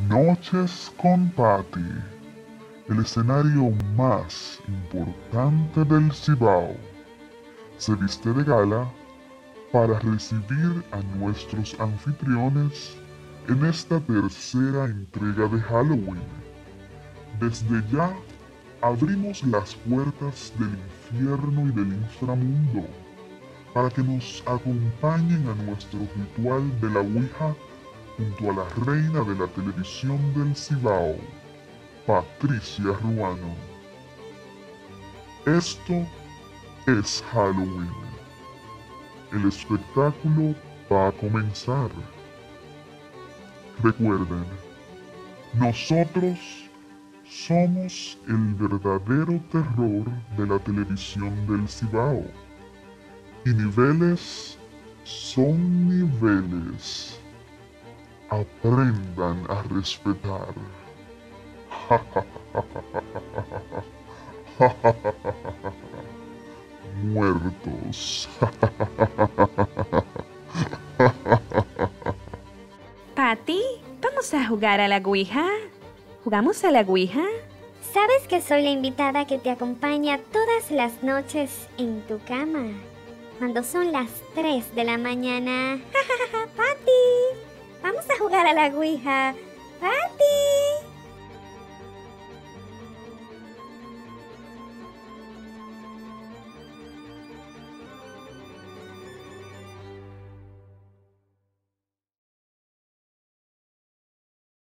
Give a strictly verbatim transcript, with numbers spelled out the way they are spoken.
Noches con Patty, el escenario más importante del Cibao, se viste de gala para recibir a nuestros anfitriones en esta tercera entrega de Halloween. Desde ya abrimos las puertas del infierno y del inframundo para que nos acompañen a nuestro ritual de la Ouija junto a la reina de la televisión del Cibao, Patricia Ruano. Esto es Halloween. El espectáculo va a comenzar. Recuerden, nosotros somos el verdadero terror de la televisión del Cibao. Y niveles son niveles. Aprendan a respetar. Muertos. Patty, vamos a jugar a la Ouija. ¿Jugamos a la Ouija? Sabes que soy la invitada que te acompaña todas las noches en tu cama, cuando son las tres de la mañana. ¡Patty! Vamos a jugar a la Ouija. ¡Patty!